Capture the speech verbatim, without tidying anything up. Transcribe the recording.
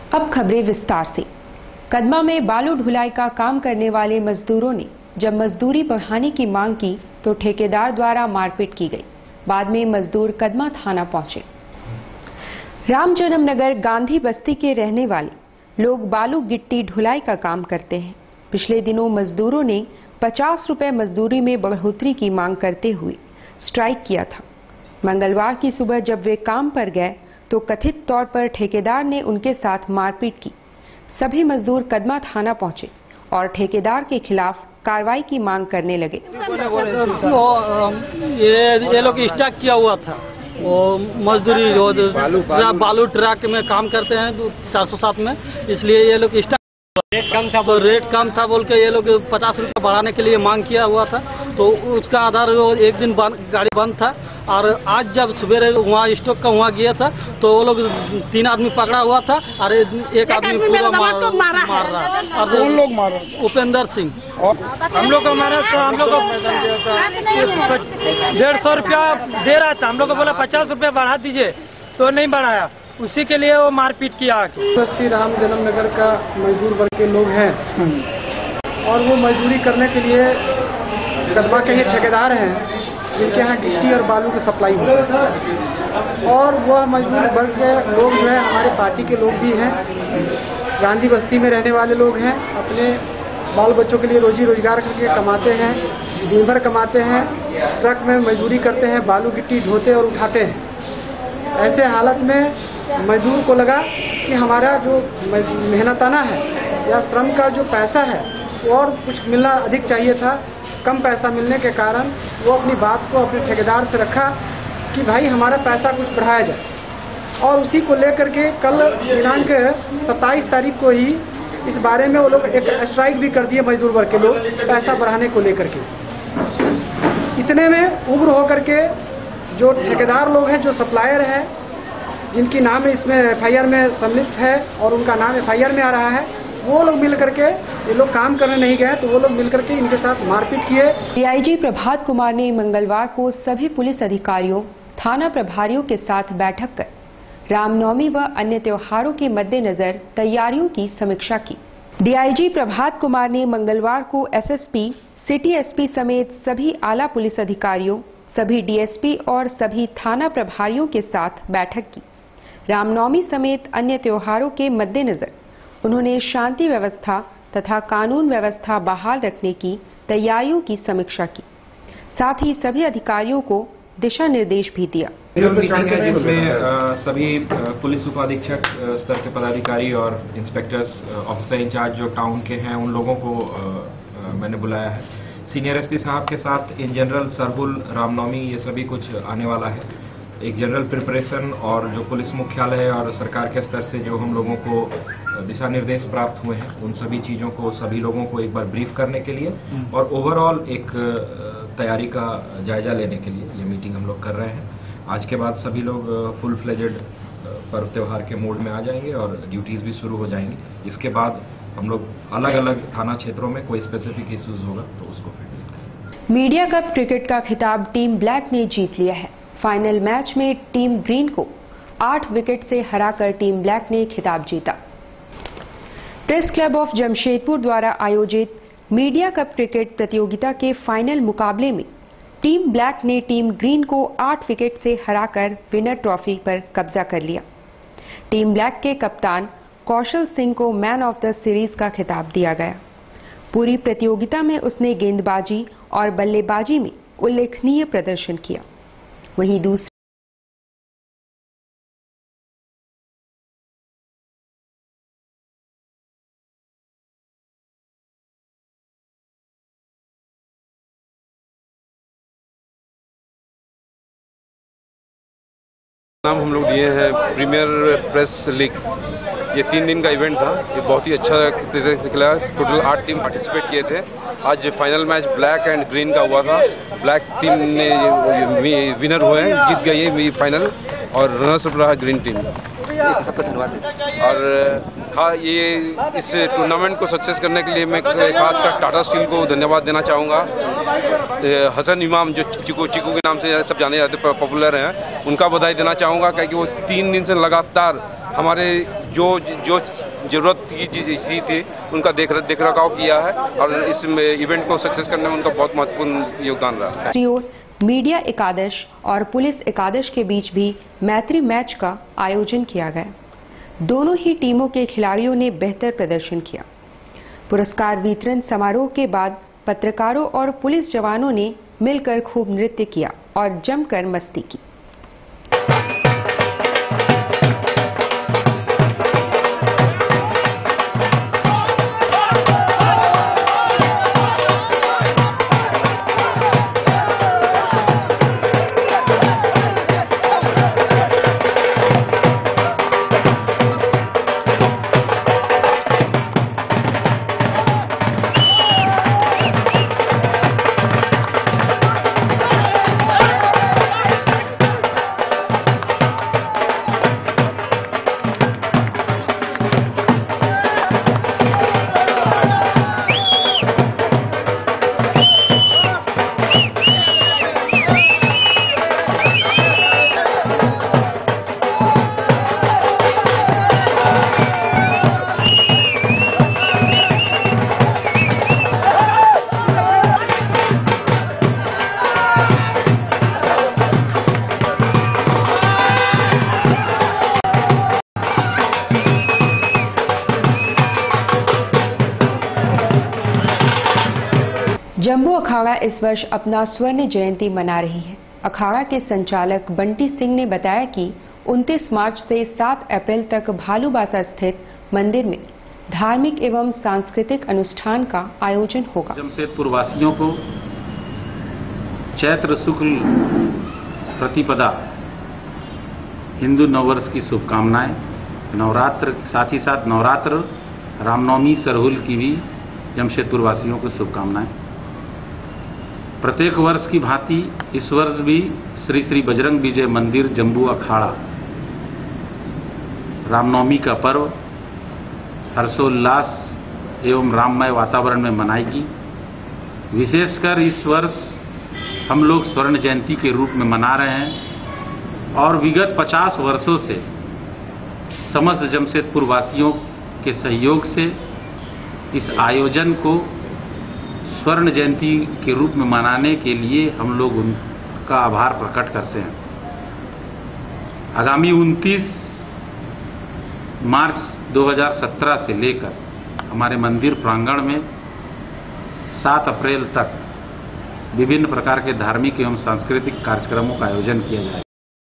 अब खबरें विस्तार से। कदमा में बालू ढुलाई का काम करने वाले मजदूरों ने जब मजदूरी बढ़ाने की मांग की तो ठेकेदार द्वारा मारपीट की गई। बाद में मजदूर कदमा थाना पहुंचे। रामजन्म नगर गांधी बस्ती के रहने वाले लोग बालू गिट्टी ढुलाई का काम करते हैं। पिछले दिनों मजदूरों ने पचास रुपए मजदूरी में बढ़ोतरी की मांग करते हुए स्ट्राइक किया था। मंगलवार की सुबह जब वे काम पर गए तो कथित तौर पर ठेकेदार ने उनके साथ मारपीट की। सभी मजदूर कदमा थाना पहुंचे और ठेकेदार के खिलाफ कार्रवाई की मांग करने लगे। ये ये लोग स्टॉक किया हुआ था, वो मजदूरी बालू, बालू, बालू ट्रक में काम करते हैं चार सौ सात में, इसलिए ये लोग स्टॉक रेट कम था, तो रेट कम था बोल के ये लोग पचास रुपये बढ़ाने के लिए मांग किया हुआ था। तो उसका आधार एक दिन गाड़ी बंद था और आज जब सवेरे वहाँ स्टॉक का वहाँ गया था तो वो लोग तीन आदमी पकड़ा हुआ था और एक आदमी पूरा मार, मार रहा और कौन लोग मारा? उपेंद्र सिंह। हम लोग को मारा तो हम लोग को डेढ़ सौ रुपया दे रहा था, हम लोग को बोला पचास रुपया बढ़ा दीजिए तो नहीं बढ़ाया, उसी के लिए वो मारपीट किया। बस्ती राम जन्म नगर का मजदूर वर्ग के लोग हैं और वो मजदूरी करने के लिए कदमा के ही ठेकेदार हैं जिनके यहाँ गिट्टी और बालू की सप्लाई होती है। और वह मजदूर वर्ग के लोग जो है हमारे पार्टी के लोग भी हैं, गांधी बस्ती में रहने वाले लोग हैं, अपने बाल बच्चों के लिए रोजी रोजगार करके कमाते हैं, दिन भर कमाते हैं, ट्रक में मजदूरी करते हैं, बालू गिट्टी ढोते और उठाते हैं। ऐसे हालत में मजदूर को लगा कि हमारा जो मेहनताना है या श्रम का जो पैसा है वो और कुछ मिलना अधिक चाहिए था। कम पैसा मिलने के कारण वो अपनी बात को अपने ठेकेदार से रखा कि भाई हमारा पैसा कुछ बढ़ाया जाए। और उसी को लेकर के कल दिनांक सत्ताईस तारीख को ही इस बारे में वो लोग एक स्ट्राइक भी कर दिए मजदूर वर्ग के लोग, पैसा बढ़ाने को लेकर के। इतने में उग्र होकर के जो ठेकेदार लोग हैं, जो सप्लायर है, जिनकी नाम इसमें एफ आई आर में सम्मिलित है और उनका नाम एफ आई आर में आ रहा है, वो लोग मिल करके, ये लोग काम करने नहीं गए तो वो लोग मिल करके इनके साथ मारपीट किए। डी आई जी प्रभात कुमार ने मंगलवार को सभी पुलिस अधिकारियों, थाना प्रभारियों के साथ बैठक कर रामनवमी व अन्य त्योहारों के मद्देनजर तैयारियों की समीक्षा की। डी आई जी प्रभात कुमार ने मंगलवार को S S P, city S P समेत सभी आला पुलिस अधिकारियों, सभी डी एस पी और सभी थाना प्रभारियों के साथ बैठक की। रामनवमी समेत अन्य त्योहारों के मद्देनजर उन्होंने शांति व्यवस्था तथा कानून व्यवस्था बहाल रखने की तैयारियों की समीक्षा की। साथ ही सभी अधिकारियों को दिशा निर्देश भी दिया। मीटिंग है जिसमें सभी पुलिस उपाधीक्षक स्तर के पदाधिकारी और इंस्पेक्टर्स, ऑफिसर इंचार्ज जो टाउन के हैं उन लोगों को मैंने बुलाया है। सीनियर एस पी साहब के साथ इन जनरल सरहुल, रामनवमी ये सभी कुछ आने वाला है। एक जनरल प्रिपरेशन और जो पुलिस मुख्यालय और सरकार के स्तर से जो हम लोगों को दिशा निर्देश प्राप्त हुए हैं उन सभी चीज़ों को सभी लोगों को एक बार ब्रीफ करने के लिए और ओवरऑल एक तैयारी का जायजा लेने के लिए ये मीटिंग हम लोग कर रहे हैं। आज के बाद सभी लोग फुल फ्लेजेड पर्व त्योहार के मोड में आ जाएंगे और ड्यूटीज भी शुरू हो जाएंगी। इसके बाद हम लोग अलग अलग थाना क्षेत्रों में कोई स्पेसिफिक इश्यूज होगा तो उसको फिर। मीडिया कप क्रिकेट का खिताब टीम ब्लैक ने जीत लिया है। फाइनल मैच में टीम ग्रीन को आठ विकेट से हराकर टीम ब्लैक ने खिताब जीता। प्रेस क्लब ऑफ जमशेदपुर द्वारा आयोजित मीडिया कप क्रिकेट प्रतियोगिता के फाइनल मुकाबले में टीम ब्लैक ने टीम ग्रीन को आठ विकेट से हराकर विनर ट्रॉफी पर कब्जा कर लिया। टीम ब्लैक के कप्तान कौशल सिंह को मैन ऑफ द सीरीज का खिताब दिया गया। पूरी प्रतियोगिता में उसने गेंदबाजी और बल्लेबाजी में उल्लेखनीय प्रदर्शन किया। वहीं दूसरी नाम हम लोग दिए हैं प्रीमियर प्रेस लीग। ये तीन दिन का इवेंट था, ये बहुत ही अच्छा तरीके से खेला। टोटल आठ टीम पार्टिसिपेट किए थे। आज final match black and green का हुआ था। ब्लैक टीम ने विनर हुए हैं, जीत गई है फाइनल और रनर्स अप रहा ग्रीन टीम। सबका धन्यवाद। और हाँ, ये इस टूर्नामेंट को सक्सेस करने के लिए मैं खासकर टाटा स्टील को धन्यवाद देना चाहूँगा। हसन इमाम जो चिकू चिकू के नाम से सब जाने जाते पॉपुलर हैं, उनका बधाई देना चाहूँगा क्योंकि वो तीन दिन से लगातार हमारे जो जो जरूरत की चीज थी उनका देख देख रखाव किया है और इस इवेंट को सक्सेस करने में उनका बहुत महत्वपूर्ण योगदान रहा है। दूसरी ओर मीडिया एकादश और पुलिस एकादश के बीच भी मैत्री मैच का आयोजन किया गया। दोनों ही टीमों के खिलाड़ियों ने बेहतर प्रदर्शन किया। पुरस्कार वितरण समारोह के बाद पत्रकारों और पुलिस जवानों ने मिलकर खूब नृत्य किया और जमकर मस्ती की। जम्बू अखाड़ा इस वर्ष अपना स्वर्ण जयंती मना रही है। अखाड़ा के संचालक बंटी सिंह ने बताया कि उनतीस मार्च से सात अप्रैल तक भालूबासा स्थित मंदिर में धार्मिक एवं सांस्कृतिक अनुष्ठान का आयोजन होगा। जमशेदपुर वासियों को चैत्र शुक्ल प्रतिपदा हिंदू नववर्ष की शुभकामनाएं। नवरात्र साथ ही साथ नवरात्र रामनवमी सरहुल की भी जमशेदपुर वासियों को शुभकामनाएं। प्रत्येक वर्ष की भांति इस वर्ष भी श्री श्री बजरंग विजय मंदिर जम्बू अखाड़ा रामनवमी का पर्व हर्षोल्लास एवं राममय वातावरण में मनाएगी। विशेषकर इस वर्ष हम लोग स्वर्ण जयंती के रूप में मना रहे हैं और विगत पचास वर्षों से समस्त जमशेदपुर वासियों के सहयोग से इस आयोजन को स्वर्ण जयंती के रूप में मनाने के लिए हम लोग उनका आभार प्रकट करते हैं। आगामी उनतीस मार्च दो हज़ार सत्रह से लेकर हमारे मंदिर प्रांगण में सात अप्रैल तक विभिन्न प्रकार के धार्मिक एवं सांस्कृतिक कार्यक्रमों का आयोजन किया जाएगा।